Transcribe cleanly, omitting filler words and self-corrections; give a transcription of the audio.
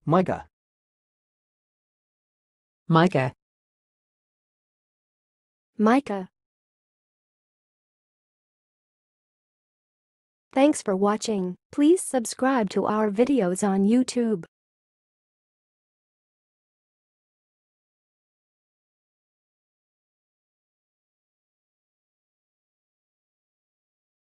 mica, mica, mica. Thanks for watching. Please subscribe to our videos on YouTube.